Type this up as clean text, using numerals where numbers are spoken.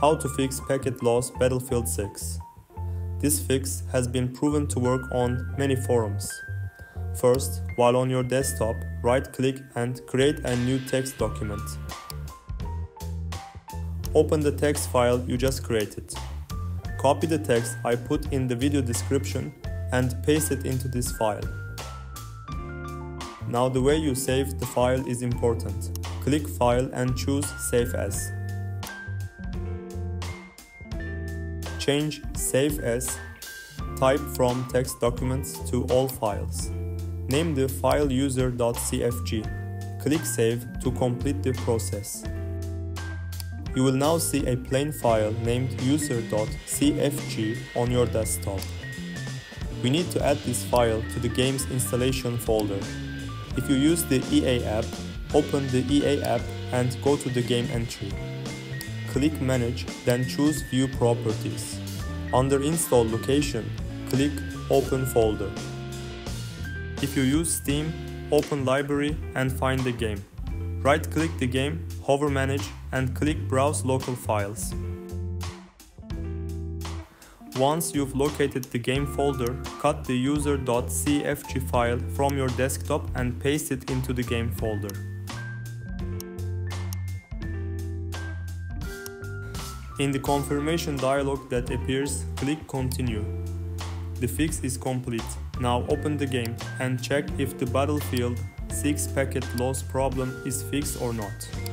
How to fix packet loss Battlefield 6. This fix has been proven to work on many forums. First, while on your desktop, right-click and create a new text document. Open the text file you just created. Copy the text I put in the video description and paste it into this file. Now the way you save the file is important. Click File and choose Save As. Change Save As type from text documents to all files. Name the file user.cfg. Click Save to complete the process. You will now see a plain file named user.cfg on your desktop. We need to add this file to the game's installation folder. If you use the EA app, open the EA app and go to the game entry. Click Manage, then choose View Properties. Under Install Location, click Open Folder. If you use Steam, open Library and find the game. Right-click the game, hover Manage and click Browse Local Files. Once you've located the game folder, cut the user.cfg file from your desktop and paste it into the game folder. In the confirmation dialog that appears, click Continue. The fix is complete. Now open the game and check if the Battlefield 6 packet loss problem is fixed or not.